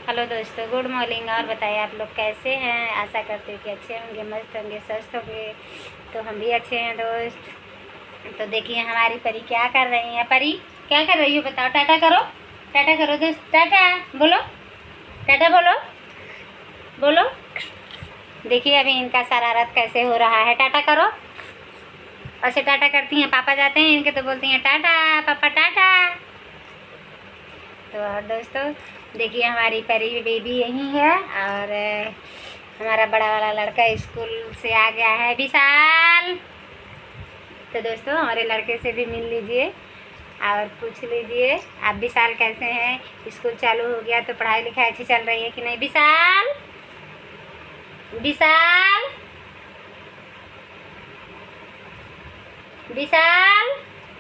Hello दोस्तों, good morning. और बताइए आप लोग कैसे हैं। आशा करते हैं कि अच्छे होंगे, मस्त होंगे, स्वस्थ होंगे। तो हम भी अच्छे हैं दोस्त। तो देखिए हमारी परी क्या कर रही है। परी क्या कर रही हो बताओ। टाटा करो, टाटा करो दोस्त, टाटा बोलो, टाटा बोलो, बोलो। देखिए अभी इनका शरारत कैसे हो रहा है। टाटा करो। ऐसे टाटा करती हैं, पापा जाते हैं इनके तो बोलती हैं टाटा पापा टाटा। तो और दोस्तों देखिए हमारी परी बेबी यहीं है और हमारा बड़ा वाला लड़का स्कूल से आ गया है, विशाल। तो दोस्तों हमारे लड़के से भी मिल लीजिए और पूछ लीजिए आप विशाल कैसे हैं। स्कूल चालू हो गया तो पढ़ाई लिखाई अच्छी चल रही है कि नहीं। विशाल, विशाल, विशाल।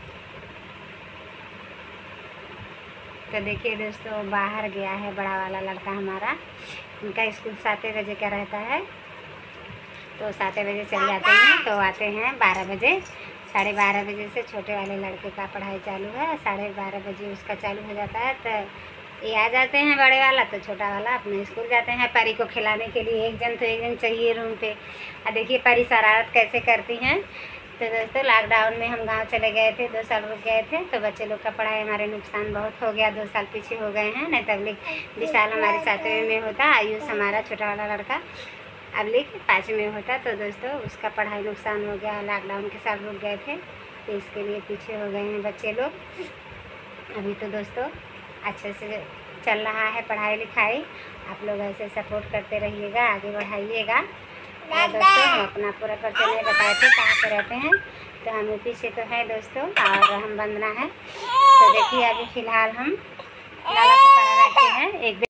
तो देखिए दोस्तों बाहर गया है बड़ा वाला लड़का हमारा। उनका स्कूल 7 बजे का रहता है, तो 7 बजे चले जाते हैं तो आते हैं 12 बजे। 12:30 बजे से छोटे वाले लड़के का पढ़ाई चालू है, 12:30 बजे उसका चालू हो जाता है। तो ये आ जाते हैं बड़े वाला, तो छोटा वाला अपने स्कूल जाते हैं। परी को खिलाने के लिए एक जन चाहिए रूम पे। और देखिए परी शरारत कैसे करती हैं। तो दोस्तों लॉकडाउन में हम गांव चले गए थे, 2 साल रुक गए थे, तो बच्चे लोग का पढ़ाई हमारे नुकसान बहुत हो गया। 2 साल पीछे हो गए हैं, नहीं तब विशाल हमारे 7वें में होता, आयुष हमारा छोटा वाला लड़का अब 5 में होता। तो दोस्तों उसका पढ़ाई नुकसान हो गया, लॉकडाउन के साथ रुक गए थे, तो इसके लिए पीछे हो गए हैं बच्चे लोग। अभी तो दोस्तों अच्छे से चल रहा है पढ़ाई लिखाई। आप लोग ऐसे सपोर्ट करते रहिएगा, आगे बढ़ाइएगा। और दोस्तों हम अपना पूरा परिचय नहीं बताए थे कहाँ पे रहते हैं, तो हम यूपी से तो है दोस्तों और हम बंदना है। तो देखिए अभी फ़िलहाल हम लाला से पढ़ा रहते हैं। एक